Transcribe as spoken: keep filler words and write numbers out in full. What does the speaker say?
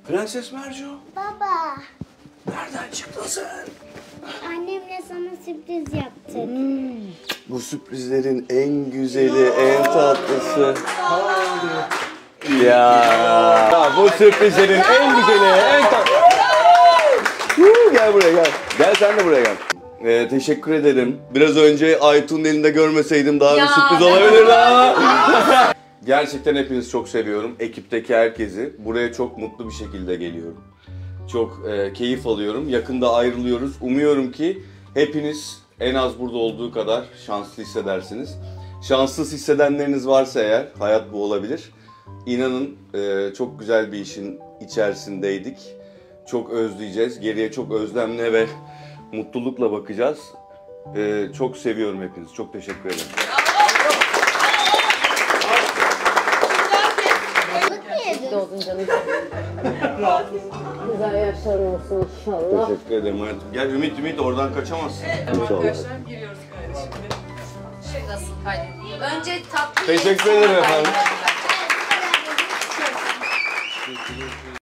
Prenses Mercu. Baba. Nereden çıktın sen? Annemle sana sürpriz yaptık. Hmm. Bu sürprizlerin en güzeli, en tatlısı. Ya, ya bu sürprizlerin en güzeli, en tatlısı. Gel buraya gel. Gel sen de buraya gel. Ee, teşekkür ederim. Biraz önce Aytun'un elinde görmeseydim daha bir sürpriz olabilirdi ama. Gerçekten hepinizi çok seviyorum. Ekipteki herkesi. Buraya çok mutlu bir şekilde geliyorum. Çok e, keyif alıyorum. Yakında ayrılıyoruz. Umuyorum ki hepiniz en az burada olduğu kadar şanslı hissedersiniz. Şanssız hissedenleriniz varsa eğer, hayat bu olabilir. İnanın e, çok güzel bir işin içerisindeydik. Çok özleyeceğiz. Geriye çok özlemle ve mutlulukla bakacağız. E, çok seviyorum hepinizi. Çok teşekkür ederim. Doğdun canım. Güzel yaşların olsun inşallah. Teşekkür ederim hayatım. Gel Ümit Ümit oradan kaçamazsın. Evet arkadaşlar giriyoruz kardeşim. Şurası kaydediyor. Önce tatlı. Teşekkür ederim efendim.